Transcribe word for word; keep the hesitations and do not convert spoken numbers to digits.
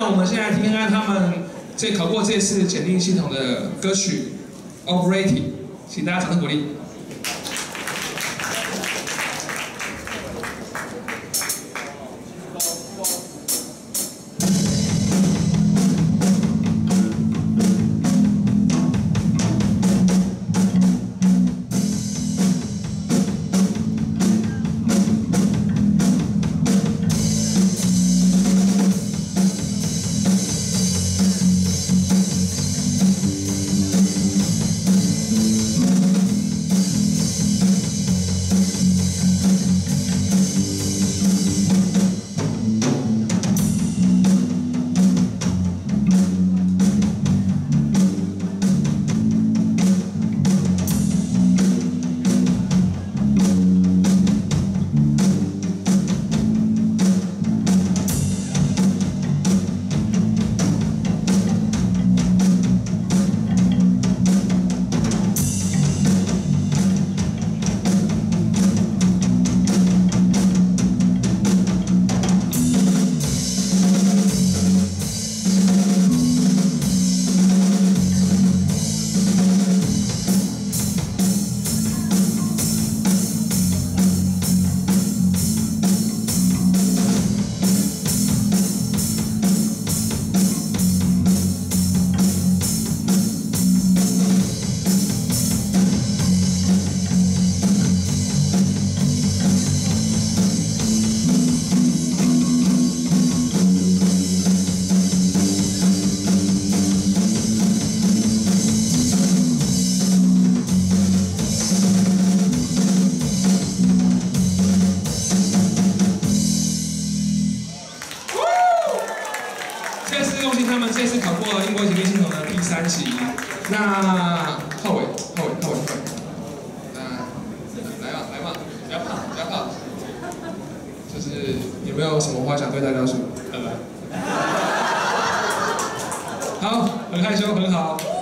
那我们现在听听看他们这考过这次检定系统的歌曲《Overrated》，请大家掌声鼓励。 这次恭喜他们这次考过英国检定系统的第三级。那后尾，后尾，后尾，后尾。那来吧，来吧，不要怕，不要怕。就是有没有什么话想对大家说？拜拜。好，很害羞，很好。